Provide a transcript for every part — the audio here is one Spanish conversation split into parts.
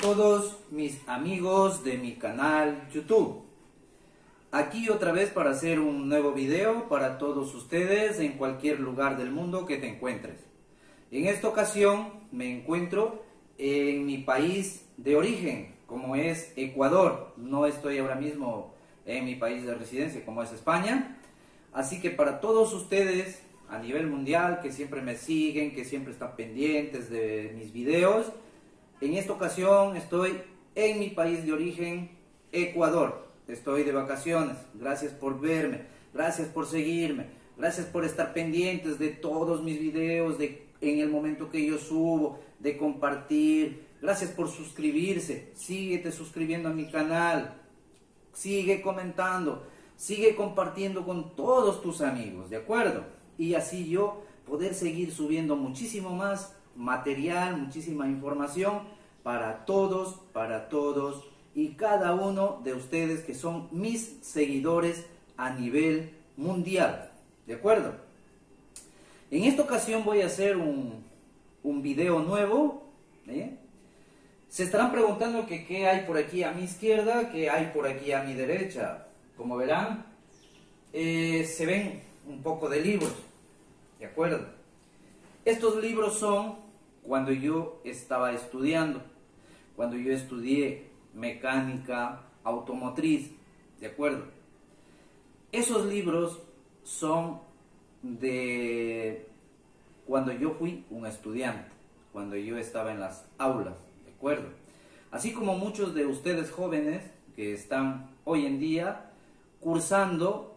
todos mis amigos de mi canal YouTube. Aquí otra vez para hacer un nuevo video para todos ustedes en cualquier lugar del mundo que te encuentres. En esta ocasión me encuentro en mi país de origen, como es Ecuador. No estoy ahora mismo en mi país de residencia, como es España. Así que para todos ustedes a nivel mundial que siempre me siguen, que siempre están pendientes de mis videos, en esta ocasión estoy en mi país de origen, Ecuador. Estoy de vacaciones. Gracias por verme, gracias por seguirme, gracias por estar pendientes de todos mis videos, en el momento que yo subo, de compartir. Gracias por suscribirse. Síguete suscribiendo a mi canal, sigue comentando, sigue compartiendo con todos tus amigos, ¿de acuerdo? Y así yo poder seguir subiendo muchísimo más material, muchísima información para todos y cada uno de ustedes que son mis seguidores a nivel mundial, ¿de acuerdo? En esta ocasión voy a hacer un video nuevo, ¿eh? Se estarán preguntando que qué hay por aquí a mi izquierda, qué hay por aquí a mi derecha. Como verán, se ven un poco de libros, ¿de acuerdo? Estos libros son cuando yo estaba estudiando, cuando yo estudié mecánica automotriz, ¿de acuerdo? Esos libros son de cuando yo fui un estudiante, cuando yo estaba en las aulas, ¿de acuerdo? Así como muchos de ustedes jóvenes que están hoy en día cursando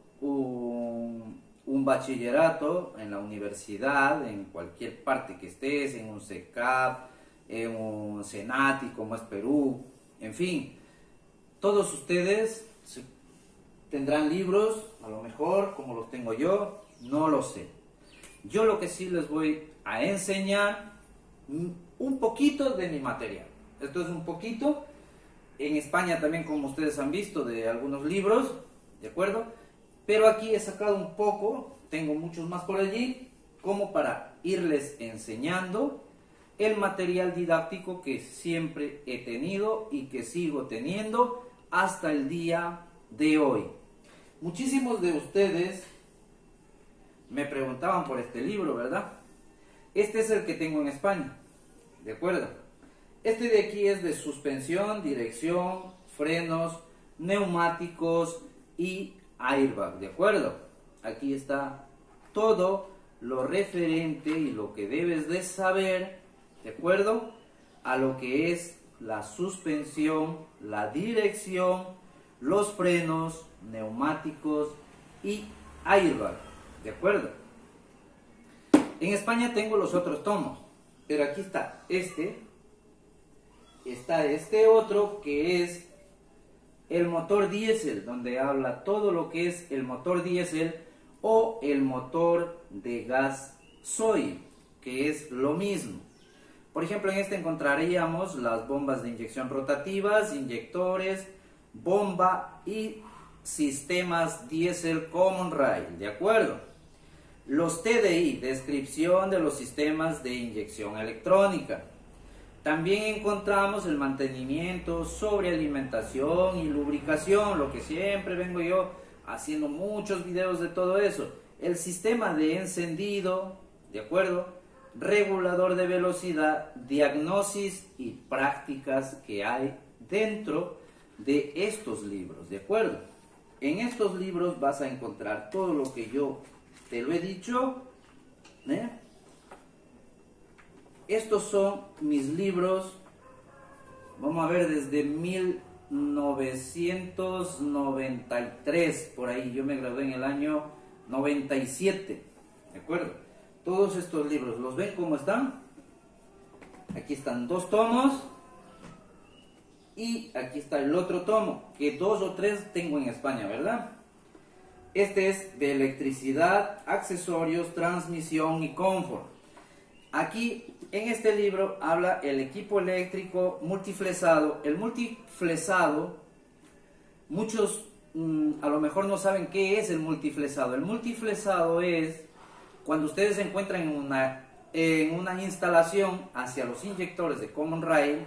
un bachillerato en la universidad, en cualquier parte que estés, en un CECAP, en un CENATI como es Perú, en fin, todos ustedes tendrán libros, a lo mejor como los tengo yo, no lo sé. Yo lo que sí les voy a enseñar un poquito de mi material. Esto es un poquito. En España también, como ustedes han visto, de algunos libros, ¿de acuerdo? Pero aquí he sacado un poco, tengo muchos más por allí, como para irles enseñando el material didáctico que siempre he tenido y que sigo teniendo hasta el día de hoy. Muchísimos de ustedes me preguntaban por este libro, ¿verdad? Este es el que tengo en España, ¿de acuerdo? Este de aquí es de suspensión, dirección, frenos, neumáticos y airbag, ¿de acuerdo? Aquí está todo lo referente y lo que debes de saber, ¿de acuerdo? A lo que es la suspensión, la dirección, los frenos, neumáticos y airbag, ¿de acuerdo? En España tengo los otros tomos, pero aquí está este otro que es el motor diésel, donde habla todo lo que es el motor diésel o el motor de gasoil, que es lo mismo. Por ejemplo, en este encontraríamos las bombas de inyección rotativas, inyectores, bomba y sistemas diésel common rail, ¿de acuerdo? Los TDI, descripción de los sistemas de inyección electrónica. También encontramos el mantenimiento, sobrealimentación y lubricación, lo que siempre vengo yo haciendo muchos videos de todo eso. El sistema de encendido, ¿de acuerdo? Regulador de velocidad, diagnosis y prácticas que hay dentro de estos libros, ¿de acuerdo? En estos libros vas a encontrar todo lo que yo te lo he dicho, ¿eh? Estos son mis libros, vamos a ver, desde 1993, por ahí, yo me gradué en el año 97, ¿de acuerdo? Todos estos libros, ¿los ven cómo están? Aquí están 2 tomos y aquí está el otro tomo, que 2 o 3 tengo en España, ¿verdad? Este es de electricidad, accesorios, transmisión y confort. Aquí en este libro habla el equipo eléctrico multiflesado. El multiflesado, muchos a lo mejor no saben qué es el multiflesado. El multiflesado es cuando ustedes se encuentran en una instalación hacia los inyectores de common rail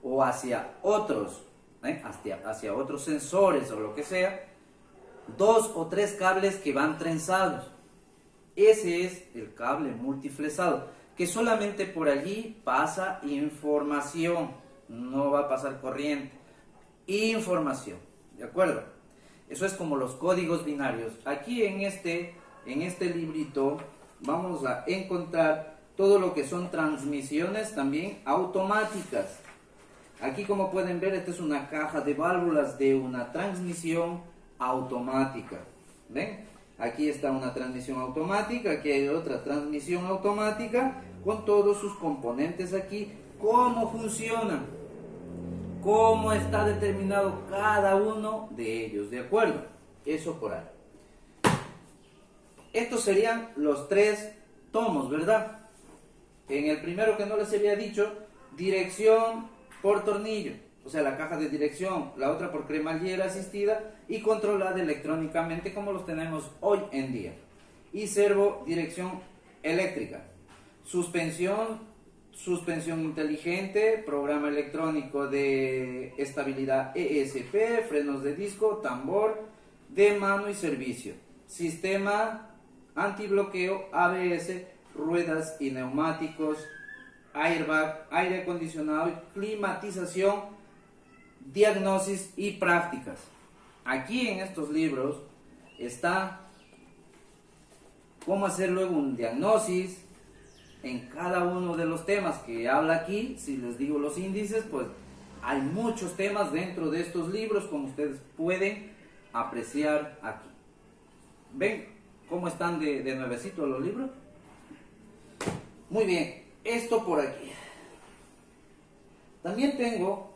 o hacia otros, hacia otros sensores o lo que sea, 2 o 3 cables que van trenzados. Ese es el cable multiflexado, que solamente por allí pasa información, no va a pasar corriente, información, ¿de acuerdo? Eso es como los códigos binarios. Aquí en este librito vamos a encontrar todo lo que son transmisiones también automáticas. Aquí, como pueden ver, esta es una caja de válvulas de una transmisión automática. ¿Ven? Aquí está una transmisión automática, aquí hay otra transmisión automática con todos sus componentes aquí, cómo funcionan, cómo está determinado cada uno de ellos, ¿de acuerdo? Eso por ahí. Estos serían los 3 tomos, ¿verdad? En el primero, que no les había dicho, dirección por tornillo, o sea, la caja de dirección, la otra por cremallera asistida y controlada electrónicamente, como los tenemos hoy en día. Y servo dirección eléctrica, suspensión inteligente, programa electrónico de estabilidad ESP, frenos de disco, tambor de mano y servicio, sistema antibloqueo, ABS, ruedas y neumáticos, airbag, aire acondicionado y climatización, diagnosis y prácticas. Aquí en estos libros está cómo hacer luego un diagnosis en cada uno de los temas que habla aquí. Si les digo los índices, pues hay muchos temas dentro de estos libros, como ustedes pueden apreciar aquí. ¿Ven cómo están de nuevecitos los libros? Muy bien, esto por aquí. También tengo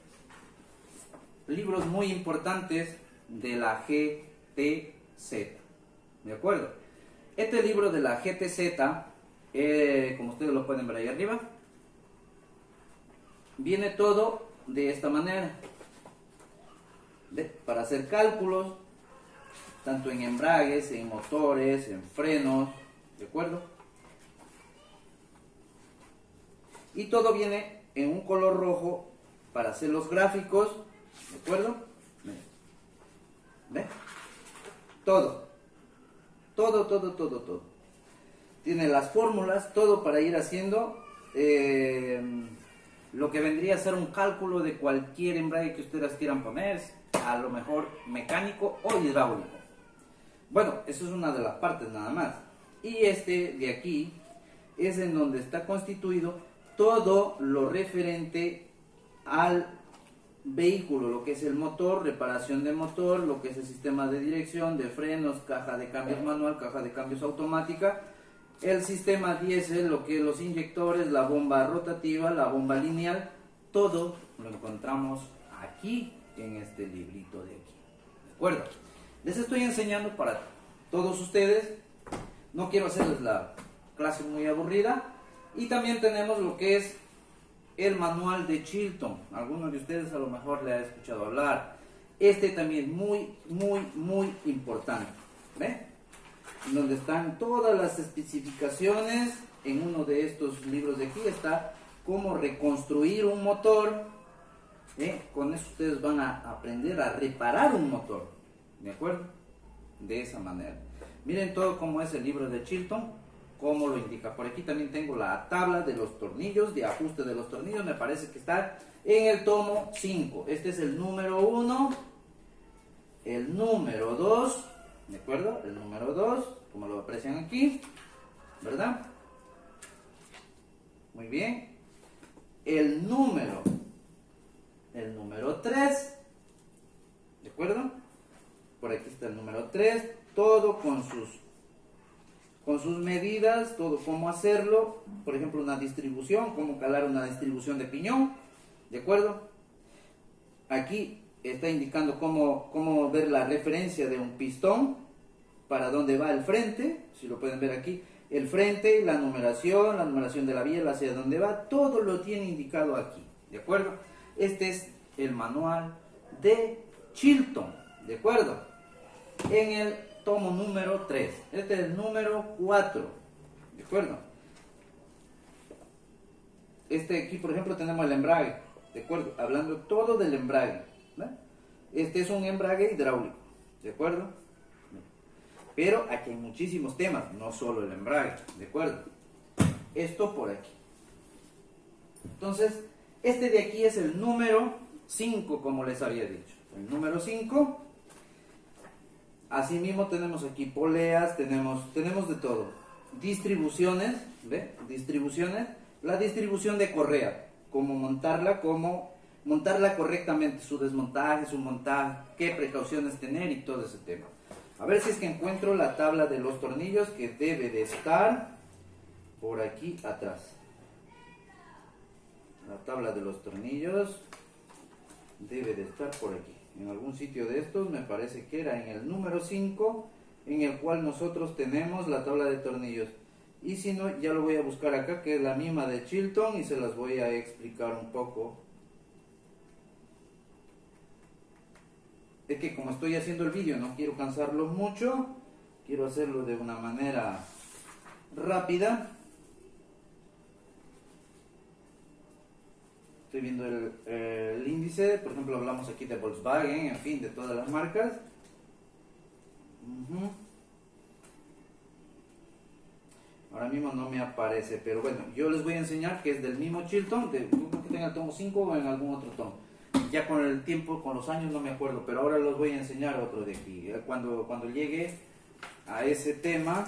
libros muy importantes de la GTZ, ¿de acuerdo? Este libro de la GTZ, como ustedes lo pueden ver ahí arriba, viene todo de esta manera, para hacer cálculos, tanto en embragues, en motores, en frenos, ¿de acuerdo? Y todo viene en un color rojo para hacer los gráficos, ¿de acuerdo? ¿Ven? Todo. Tiene las fórmulas, todo para ir haciendo lo que vendría a ser un cálculo de cualquier embrague que ustedes quieran poner, a lo mejor mecánico o hidráulico. Bueno, eso es una de las partes nada más. Y este de aquí es en donde está constituido todo lo referente al vehículo, lo que es el motor, reparación de motor, lo que es el sistema de dirección, de frenos, caja de cambios manual, caja de cambios automática, el sistema diésel, lo que es los inyectores, la bomba rotativa, la bomba lineal, todo lo encontramos aquí en este librito de aquí. ¿De acuerdo? Les estoy enseñando para todos ustedes, no quiero hacerles la clase muy aburrida. Y también tenemos lo que es el manual de Chilton. Algunos de ustedes a lo mejor le han escuchado hablar. Este también muy importante. ¿Ve? Donde están todas las especificaciones. En uno de estos libros de aquí está cómo reconstruir un motor. Con eso ustedes van a aprender a reparar un motor. ¿De acuerdo? De esa manera. Miren todo cómo es el libro de Chilton, como lo indica. Por aquí también tengo la tabla de los tornillos, de ajuste de los tornillos. Me parece que está en el tomo 5. Este es el número 1, el número 2, ¿de acuerdo? El número 2, como lo aprecian aquí, ¿verdad? Muy bien. El número 3, ¿de acuerdo? Por aquí está el número 3, todo con sus medidas, todo cómo hacerlo, por ejemplo una distribución, cómo calar una distribución de piñón, ¿de acuerdo? Aquí está indicando cómo ver la referencia de un pistón, para dónde va el frente, si lo pueden ver aquí, el frente, la numeración de la biela, hacia dónde va, todo lo tiene indicado aquí, ¿de acuerdo? Este es el manual de Chilton, ¿de acuerdo? En el tomo número 3. Este es el número 4. ¿De acuerdo? Este aquí, por ejemplo, tenemos el embrague. ¿de acuerdo? Hablando todo del embrague, ¿no? Este es un embrague hidráulico, ¿de acuerdo? Pero aquí hay muchísimos temas, no solo el embrague, ¿de acuerdo? Esto por aquí. Entonces, este de aquí es el número 5, como les había dicho. El número 5. Asimismo tenemos aquí poleas, tenemos de todo. Distribuciones, ¿ve? Distribuciones. La distribución de correa, cómo montarla correctamente, su desmontaje, su montaje, qué precauciones tener y todo ese tema. A ver si es que encuentro la tabla de los tornillos, que debe de estar por aquí atrás. La tabla de los tornillos debe de estar por aquí. En algún sitio de estos, me parece que era en el número 5, en el cual nosotros tenemos la tabla de tornillos. Y si no, ya lo voy a buscar acá, que es la misma de Chilton, y se las voy a explicar un poco. Es que como estoy haciendo el vídeo, no quiero cansarlos mucho, quiero hacerlo de una manera rápida. Estoy viendo el índice, por ejemplo, hablamos aquí de Volkswagen, en fin, de todas las marcas. Ahora mismo no me aparece, pero bueno, yo les voy a enseñar que es del mismo Chilton, que tenga el tomo 5 o en algún otro tomo. Ya con el tiempo, con los años no me acuerdo, pero ahora les voy a enseñar otro de aquí. Cuando llegue a ese tema,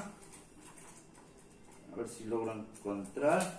a ver si logro encontrar.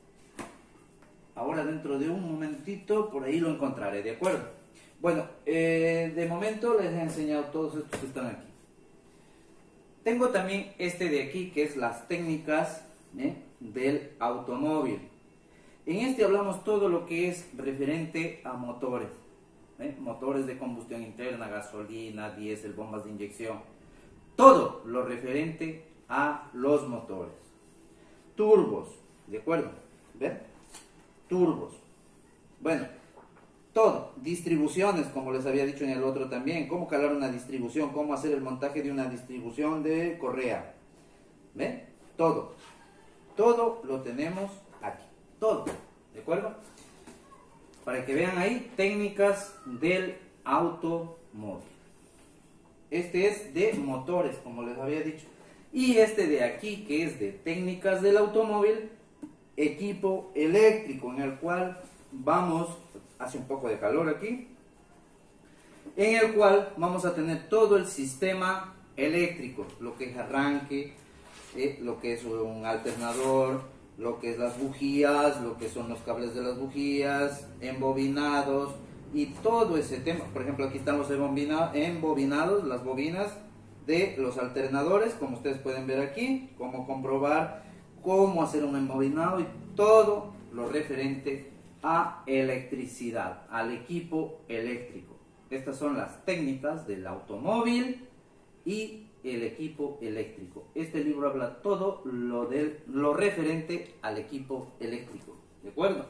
Ahora dentro de un momentito, por ahí lo encontraré, ¿de acuerdo? Bueno, de momento les he enseñado todos estos que están aquí. Tengo también este de aquí, que es las técnicas del automóvil. En este hablamos todo lo que es referente a motores. Motores de combustión interna, gasolina, diésel, bombas de inyección. Todo lo referente a los motores. Turbos, ¿de acuerdo? ¿Ven? Turbos. Bueno, todo. Distribuciones, como les había dicho en el otro también. Cómo calar una distribución, cómo hacer el montaje de una distribución de correa. ¿Ven? Todo. Todo lo tenemos aquí. Todo. ¿De acuerdo? Para que vean ahí, técnicas del automóvil. Este es de motores, como les había dicho. Y este de aquí, que es de técnicas del automóvil, equipo eléctrico, en el cual vamos, hace un poco de calor aquí, en el cual vamos a tener todo el sistema eléctrico, lo que es arranque, lo que es un alternador, lo que es las bujías, lo que son los cables de las bujías, embobinados y todo ese tema. Por ejemplo, aquí están los embobinados, las bobinas de los alternadores, como ustedes pueden ver aquí, cómo comprobar, cómo hacer un embobinado y todo lo referente a electricidad, al equipo eléctrico. Estas son las técnicas del automóvil y el equipo eléctrico. Este libro habla todo lo referente al equipo eléctrico, ¿de acuerdo?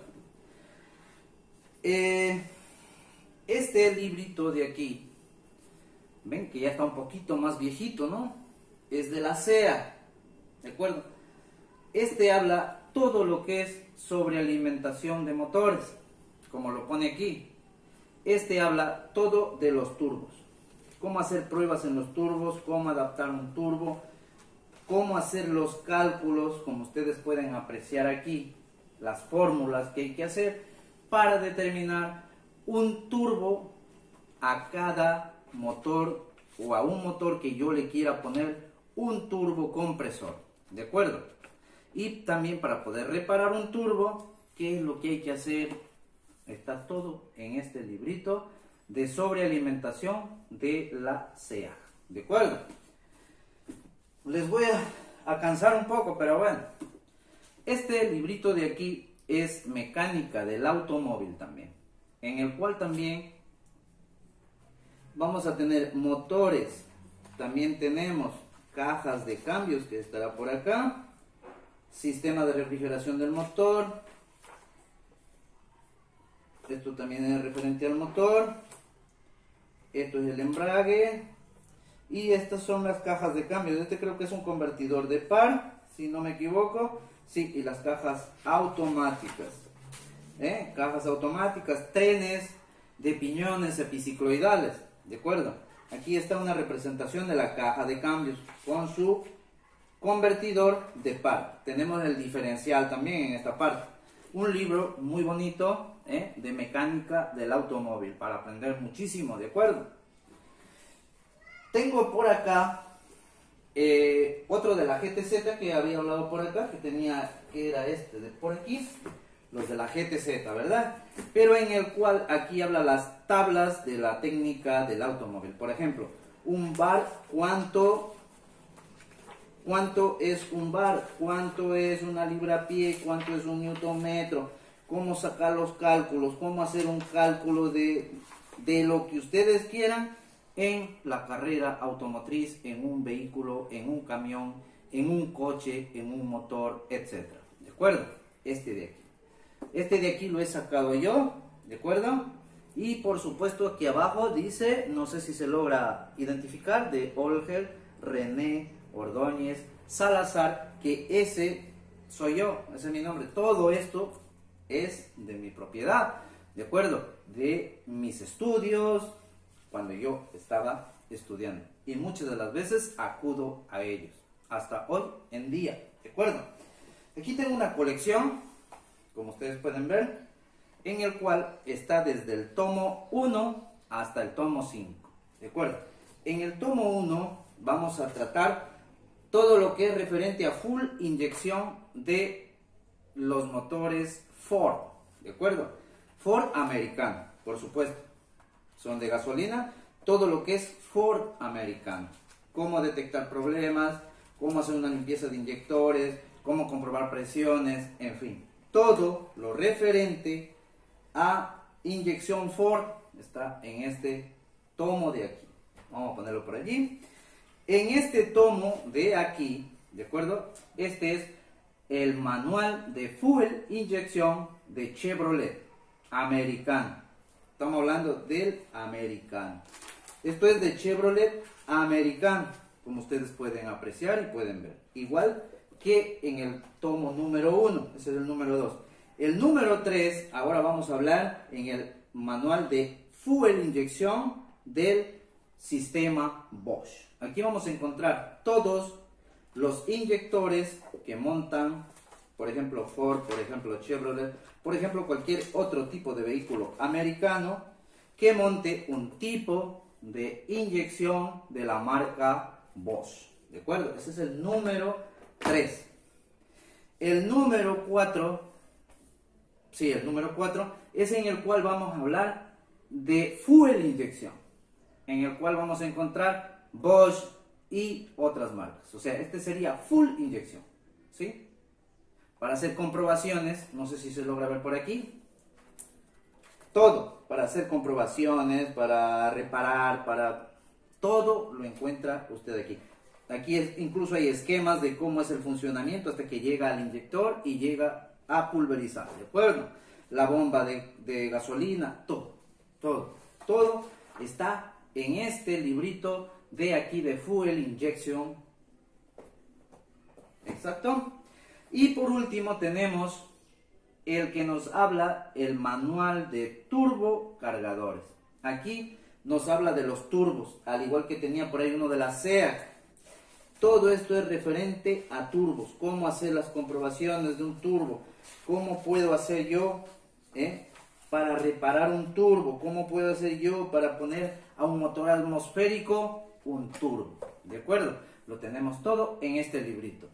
Este librito de aquí, ven que ya está un poquito más viejito, ¿no? Es de la SEA, ¿de acuerdo? Este habla todo lo que es sobre alimentación de motores, como lo pone aquí. Este habla todo de los turbos. Cómo hacer pruebas en los turbos, cómo adaptar un turbo, cómo hacer los cálculos, como ustedes pueden apreciar aquí, las fórmulas que hay que hacer para determinar un turbo a cada motor o a un motor que yo le quiera poner un turbo compresor, ¿de acuerdo? Y también para poder reparar un turbo, ¿qué es lo que hay que hacer? Está todo en este librito de sobrealimentación de la SEA, ¿de acuerdo? Les voy a cansar un poco, pero bueno. Este librito de aquí es mecánica del automóvil también, en el cual también vamos a tener motores, también tenemos cajas de cambios, que estará por acá, sistema de refrigeración del motor, esto también es referente al motor, esto es el embrague, y estas son las cajas de cambios. Este creo que es un convertidor de par, si no me equivoco, sí, y las cajas automáticas. cajas automáticas, trenes de piñones epicicloidales, ¿de acuerdo? Aquí está una representación de la caja de cambios con su convertidor de par. Tenemos el diferencial también en esta parte. Un libro muy bonito de mecánica del automóvil para aprender muchísimo, ¿de acuerdo? Tengo por acá otro de la GTZ que había hablado por acá, que era este de por aquí, los de la GTZ, ¿verdad? Pero en el cual aquí habla las tablas de la técnica del automóvil. Por ejemplo, un bar, ¿cuánto es un bar? ¿Cuánto es una libra-pie? ¿Cuánto es un newton metro? ¿Cómo sacar los cálculos? ¿Cómo hacer un cálculo de lo que ustedes quieran en la carrera automotriz, en un vehículo, en un camión, en un coche, en un motor, etcétera? ¿De acuerdo? Este de aquí lo he sacado yo, ¿de acuerdo? Y por supuesto aquí abajo dice, no sé si se logra identificar, de Olger, René, Ordóñez, Salazar, que ese soy yo, ese es mi nombre. Todo esto es de mi propiedad, ¿de acuerdo? De mis estudios, cuando yo estaba estudiando. Y muchas de las veces acudo a ellos, hasta hoy en día, ¿de acuerdo? Aquí tengo una colección, como ustedes pueden ver, en el cual está desde el tomo 1 hasta el tomo 5, ¿de acuerdo? En el tomo 1 vamos a tratar todo lo que es referente a full inyección de los motores Ford, ¿de acuerdo? Ford americano, por supuesto, son de gasolina, todo lo que es Ford americano, cómo detectar problemas, cómo hacer una limpieza de inyectores, cómo comprobar presiones, en fin, todo lo referente a inyección Ford está en este tomo de aquí. Vamos a ponerlo por allí. En este tomo de aquí, ¿de acuerdo? Este es el manual de fuel inyección de Chevrolet americano. Estamos hablando del americano. Esto es de Chevrolet americano, como ustedes pueden apreciar y pueden ver. Igual que en el tomo número 1, ese es el número 2. El número 3, ahora vamos a hablar en el manual de fuel inyección del sistema Bosch. Aquí vamos a encontrar todos los inyectores que montan, por ejemplo Ford, por ejemplo Chevrolet, por ejemplo cualquier otro tipo de vehículo americano que monte un tipo de inyección de la marca Bosch, ¿de acuerdo? Ese es el número 3. El número 4, sí, el número 4 es en el cual vamos a hablar de fuel inyección, en el cual vamos a encontrar Bosch y otras marcas. O sea, este sería full inyección, ¿sí? Para hacer comprobaciones, no sé si se logra ver por aquí, todo, para hacer comprobaciones, para reparar, para todo lo encuentra usted aquí. Aquí incluso hay esquemas de cómo es el funcionamiento hasta que llega al inyector y llega a pulverizar, ¿de acuerdo? La bomba de gasolina, todo está en este librito de aquí de Fuel Injection. Exacto. Y por último tenemos el que nos habla el manual de turbo cargadores. Aquí nos habla de los turbos, al igual que tenía por ahí uno de la SEAT. Todo esto es referente a turbos, cómo hacer las comprobaciones de un turbo, cómo puedo hacer yo para reparar un turbo, cómo puedo hacer yo para poner a un motor atmosférico un turbo, ¿de acuerdo? Lo tenemos todo en este librito.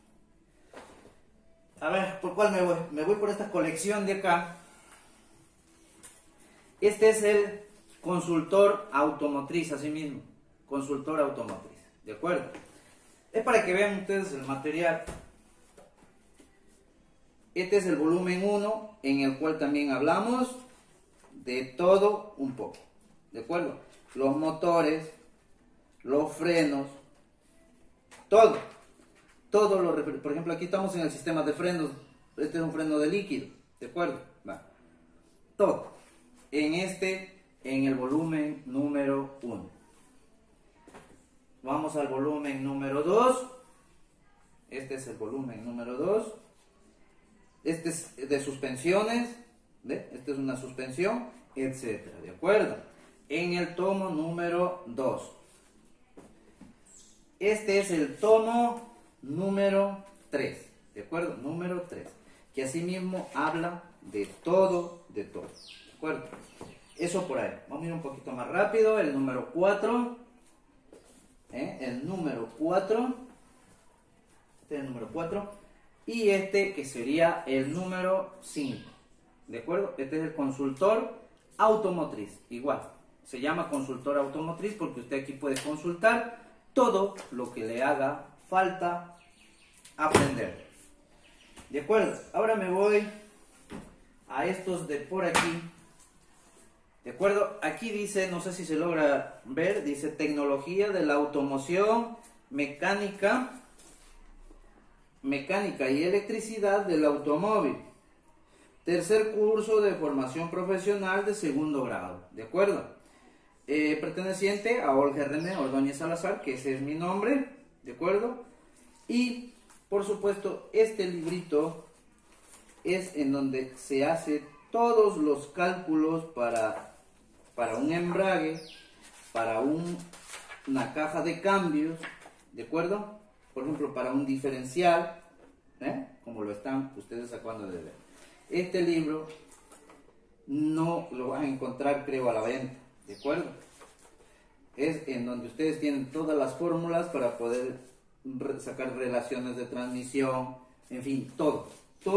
A ver, ¿por cuál me voy? Me voy por esta colección de acá. Este es el consultor automotriz, así mismo, consultor automotriz, ¿de acuerdo? Es para que vean ustedes el material. Este es el volumen 1, en el cual también hablamos de todo un poco, ¿de acuerdo? Los motores, los frenos, todo por ejemplo, aquí estamos en el sistema de frenos. Este es un freno de líquido, ¿de acuerdo? Va. Todo en el volumen número 1. Vamos al volumen número 2. Este es el volumen número 2. Este es de suspensiones, ¿Ve? Esta es una suspensión, etcétera, ¿de acuerdo? En el tomo número 2. Este es el tomo número 3, ¿de acuerdo? Número 3, que asimismo habla de todo, ¿de acuerdo? Eso por ahí. Vamos a ir un poquito más rápido. El número 4. El número 4. Este es el número 4. Y este que sería el número 5. ¿De acuerdo? Este es el consultor automotriz. Igual. Se llama consultor automotriz porque usted aquí puede consultar todo lo que le haga falta aprender. ¿De acuerdo? Ahora me voy a estos de por aquí. ¿De acuerdo? Aquí dice, no sé si se logra ver, dice tecnología de la automoción, mecánica y electricidad del automóvil. Tercer curso de formación profesional de segundo grado. ¿De acuerdo? Perteneciente a Olga René Ordóñez Salazar, que ese es mi nombre. ¿De acuerdo? Y, por supuesto, este librito es en donde se hace todos los cálculos para un embrague, para una caja de cambios, ¿de acuerdo? Por ejemplo, para un diferencial, como lo están ustedes acabando de ver. Este libro no lo van a encontrar, creo, a la venta, ¿de acuerdo? Es en donde ustedes tienen todas las fórmulas para poder sacar relaciones de transmisión, en fin, todo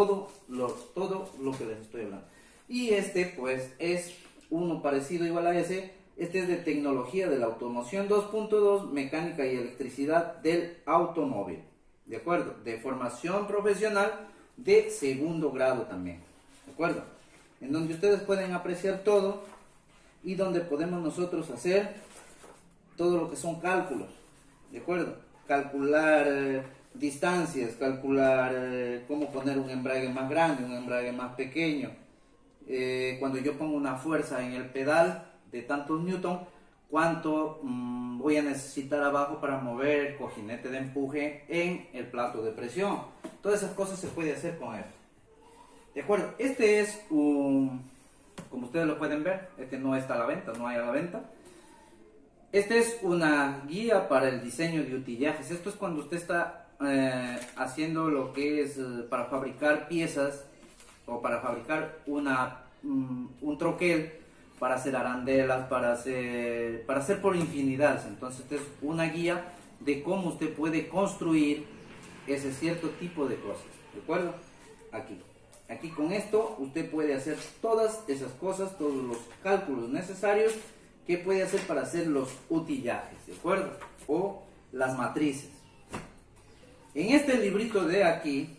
lo que les estoy hablando. Y este, pues, es uno parecido igual a ese. Este es de tecnología de la automoción 2.2, mecánica y electricidad del automóvil, ¿de acuerdo? De formación profesional de segundo grado también, ¿de acuerdo? En donde ustedes pueden apreciar todo y donde podemos nosotros hacer todo lo que son cálculos, ¿de acuerdo? Calcular distancias, calcular cómo poner un embrague más grande, un embrague más pequeño. Cuando yo pongo una fuerza en el pedal de tantos newton, cuánto voy a necesitar abajo para mover el cojinete de empuje en el plato de presión. Todas esas cosas se puede hacer con él. De acuerdo, este es como ustedes lo pueden ver, este no está a la venta, no hay a la venta. Este es una guía para el diseño de utillajes. Esto es cuando usted está haciendo lo que es para fabricar piezas o para fabricar un troquel, para hacer arandelas, para hacer por infinidades. Entonces esta es una guía de cómo usted puede construir ese cierto tipo de cosas, ¿de acuerdo? Aquí con esto usted puede hacer todas esas cosas, todos los cálculos necesarios que puede hacer para hacer los utillajes, ¿de acuerdo? O las matrices. En este librito de aquí,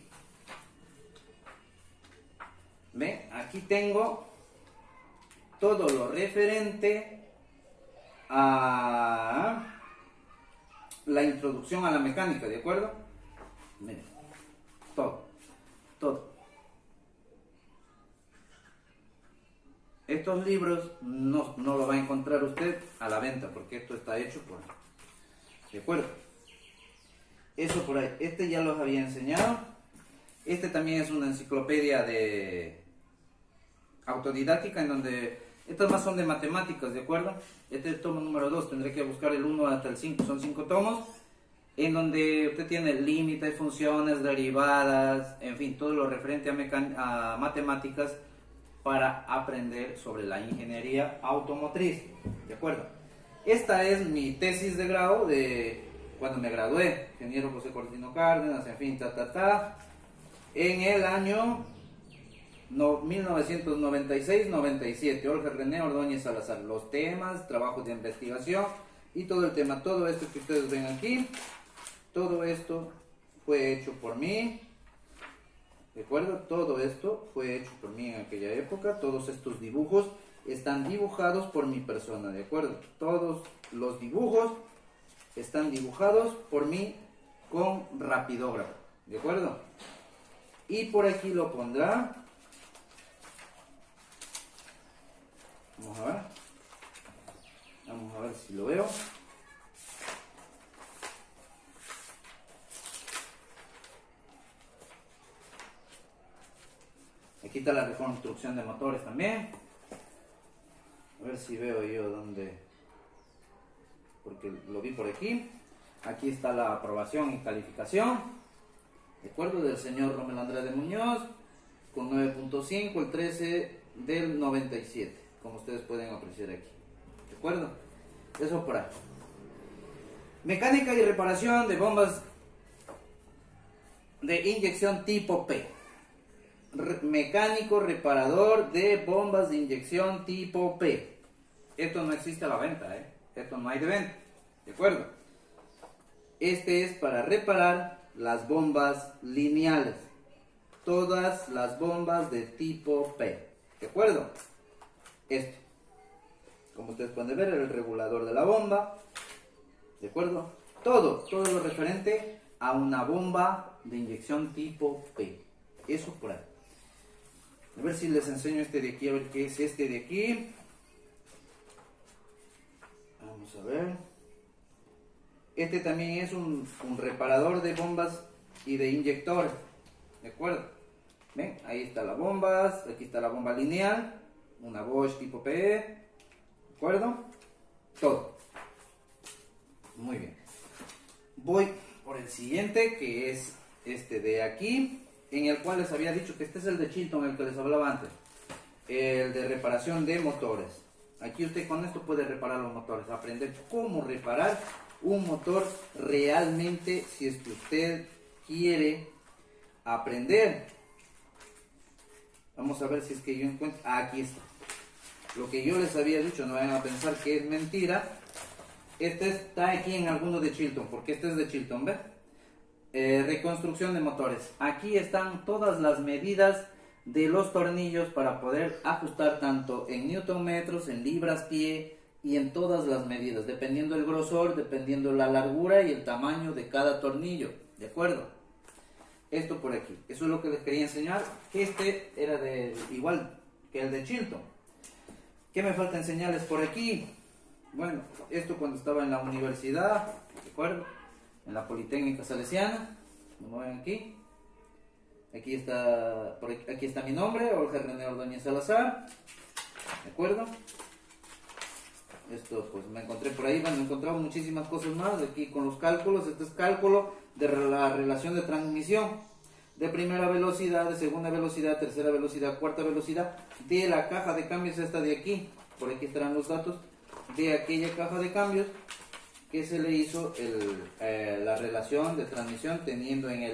¿ven? Aquí tengo todo lo referente a la introducción a la mecánica, ¿de acuerdo? Miren, todo. Estos libros no lo va a encontrar usted a la venta porque esto está hecho por... ¿De acuerdo? Eso por ahí. Este ya los había enseñado. Este también es una enciclopedia de autodidáctica en donde... Estas más son de matemáticas, ¿de acuerdo? Este es el tomo número 2. Tendré que buscar el 1 hasta el 5. Son 5 tomos. En donde usted tiene límites, funciones, derivadas, en fin, todo lo referente a matemáticas para aprender sobre la ingeniería automotriz, ¿de acuerdo? Esta es mi tesis de grado de cuando me gradué, ingeniero José Cortino Cárdenas, en fin, en el año 1996-97, Olga René Ordóñez Salazar. Los temas, trabajos de investigación y todo el tema, todo esto que ustedes ven aquí, todo esto fue hecho por mí. ¿De acuerdo? Todo esto fue hecho por mí en aquella época. Todos estos dibujos están dibujados por mi persona, ¿de acuerdo? Todos los dibujos están dibujados por mí con rapidógrafo, ¿de acuerdo? Y por aquí lo pondrá. Vamos a ver si lo veo. Aquí Aquí está la reconstrucción de motores también. A ver si veo yo dónde, porque lo vi por aquí. Aquí está la aprobación y calificación, de acuerdo, del señor Romel Andrade Muñoz, con 9.5, el 13 del 97, como ustedes pueden apreciar aquí, de acuerdo. Eso por ahí. Mecánica y reparación de bombas de inyección tipo P. Mecánico reparador de bombas de inyección tipo P. Esto no existe a la venta, esto no hay de venta, de acuerdo. Este es para reparar las bombas lineales, todas las bombas de tipo P, de acuerdo. Esto, como ustedes pueden ver, el regulador de la bomba, de acuerdo. Todo lo referente a una bomba de inyección tipo P. Eso por ahí. A ver si les enseño este de aquí, a ver qué es este de aquí. Vamos a ver. Este también es un reparador de bombas y de inyectores, ¿de acuerdo? Ven, ahí está las bombas, aquí está la bomba lineal, una Bosch tipo PE, ¿de acuerdo? Todo. Muy bien. Voy por el siguiente, que es este de aquí, en el cual les había dicho que este es el de Chilton, el que les hablaba antes, el de reparación de motores. Aquí usted con esto puede reparar los motores, aprender cómo reparar un motor realmente, si es que usted quiere aprender. Vamos a ver si es que yo encuentro. Aquí está. Lo que yo les había dicho, no vayan a pensar que es mentira. Este está aquí en alguno de Chilton, porque este es de Chilton, ¿ves? Reconstrucción de motores. Aquí están todas las medidas de los tornillos para poder ajustar tanto en newton metros, en libras pie y en todas las medidas, dependiendo el grosor, dependiendo la largura y el tamaño de cada tornillo, ¿de acuerdo? Esto por aquí, eso es lo que les quería enseñar. Este era de igual que el de Chilton. ¿Qué me falta enseñarles por aquí? Bueno, esto cuando estaba en la universidad, ¿de acuerdo? En la Politécnica Salesiana, como ven aquí. Aquí está, aquí está mi nombre, Jorge René Ordóñez Salazar, ¿de acuerdo? Esto pues me encontré por ahí, bueno, he encontrado muchísimas cosas más aquí con los cálculos. Este es cálculo de la relación de transmisión de primera velocidad, de segunda velocidad, tercera velocidad, cuarta velocidad, de la caja de cambios esta de aquí. Por aquí estarán los datos de aquella caja de cambios que se le hizo la relación de transmisión teniendo en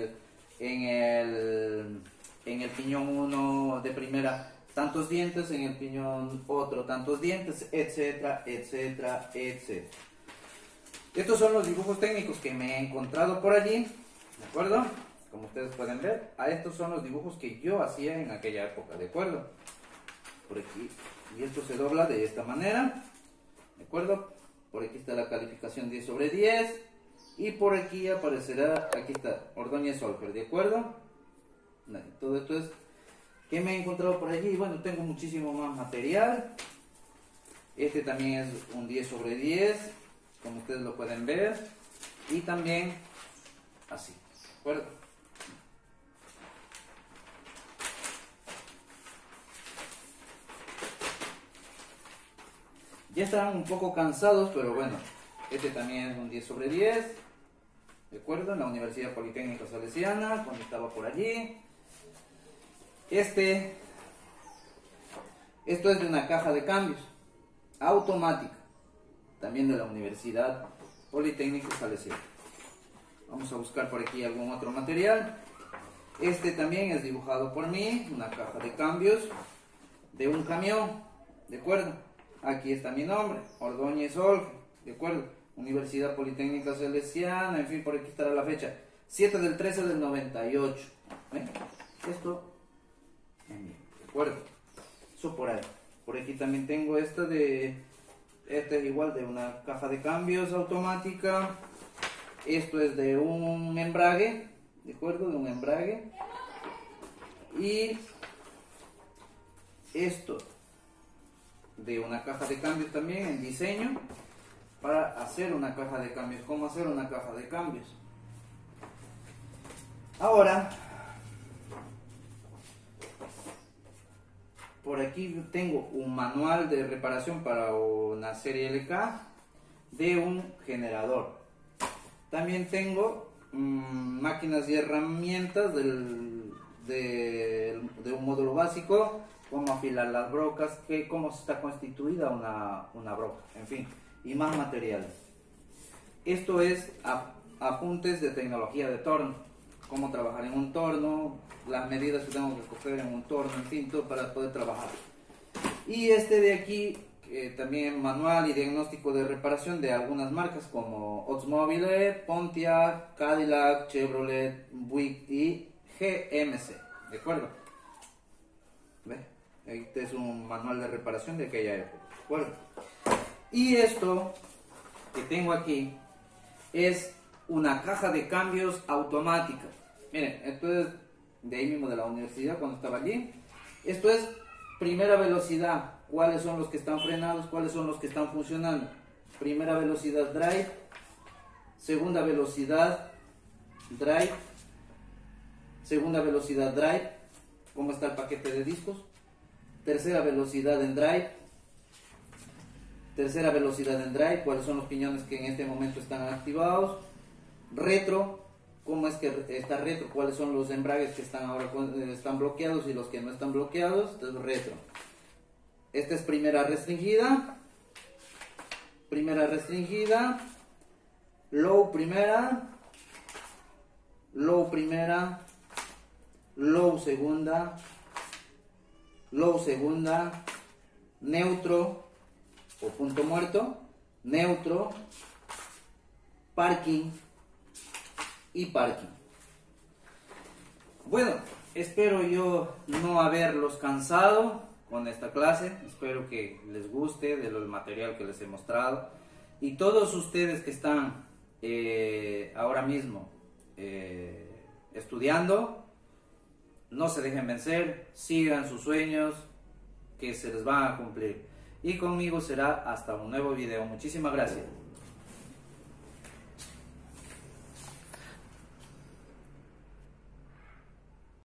el piñón 1 de primera tantos dientes, en el piñón otro tantos dientes, etcétera, etcétera, etcétera. Estos son los dibujos técnicos que me he encontrado por allí, ¿de acuerdo? Como ustedes pueden ver, estos son los dibujos que yo hacía en aquella época, ¿de acuerdo? Por aquí, y esto se dobla de esta manera, ¿de acuerdo? Por aquí está la calificación 10 sobre 10, y por aquí aparecerá, aquí está, Ordóñez Olfer, ¿de acuerdo? Todo esto es que me he encontrado por allí. Bueno, tengo muchísimo más material. Este también es un 10 sobre 10, como ustedes lo pueden ver, y también así, ¿de acuerdo? Ya estarán un poco cansados, pero bueno, este también es un 10 sobre 10, ¿de acuerdo? En la Universidad Politécnica Salesiana, cuando estaba por allí. Esto es de una caja de cambios automática, también de la Universidad Politécnica Salesiana. Vamos a buscar por aquí algún otro material. Este también es dibujado por mí, una caja de cambios de un camión, ¿de acuerdo? Aquí está mi nombre, Ordóñez Olfer, ¿de acuerdo? Universidad Politécnica Salesiana, en fin, por aquí estará la fecha, 7 del 13 del 98. ¿Ven? Esto, ¿de acuerdo? Eso por ahí. Por aquí también tengo este es igual de una caja de cambios automática. Esto es de un embrague, ¿de acuerdo? De un embrague. Y esto de una caja de cambios también en diseño para hacer una caja de cambios. ¿Cómo hacer una caja de cambios? Ahora por aquí tengo un manual de reparación para una serie LK de un generador. También tengo máquinas y herramientas de un módulo básico, cómo afilar las brocas, cómo está constituida una broca, en fin, y más materiales. Esto es apuntes de tecnología de torno, cómo trabajar en un torno, las medidas que tengo que coger en un torno, en fin, todo para poder trabajar. Y este de aquí, también manual y diagnóstico de reparación de algunas marcas como Oldsmobile, Pontiac, Cadillac, Chevrolet, Buick y GMC, ¿de acuerdo? ¿Ve? Este es un manual de reparación de aquella época, ¿de acuerdo? Y esto que tengo aquí es una caja de cambios automática. Miren, esto es de ahí mismo de la universidad cuando estaba allí. Esto es primera velocidad, cuáles son los que están frenados, cuáles son los que están funcionando. Primera velocidad drive, segunda velocidad drive, segunda velocidad drive, cómo está el paquete de discos, tercera velocidad en drive, tercera velocidad en drive, cuáles son los piñones que en este momento están activados, retro, cómo es que está retro, cuáles son los embragues que están ahora están bloqueados y los que no están bloqueados. Entonces retro. Esta es primera restringida, low primera, low primera, low segunda, neutro o punto muerto, neutro, parking y parking. Bueno, espero yo no haberlos cansado con esta clase. Espero que les guste del material que les he mostrado. Y todos ustedes que están ahora mismo estudiando, no se dejen vencer, sigan sus sueños que se les van a cumplir. Y conmigo será hasta un nuevo video. Muchísimas gracias.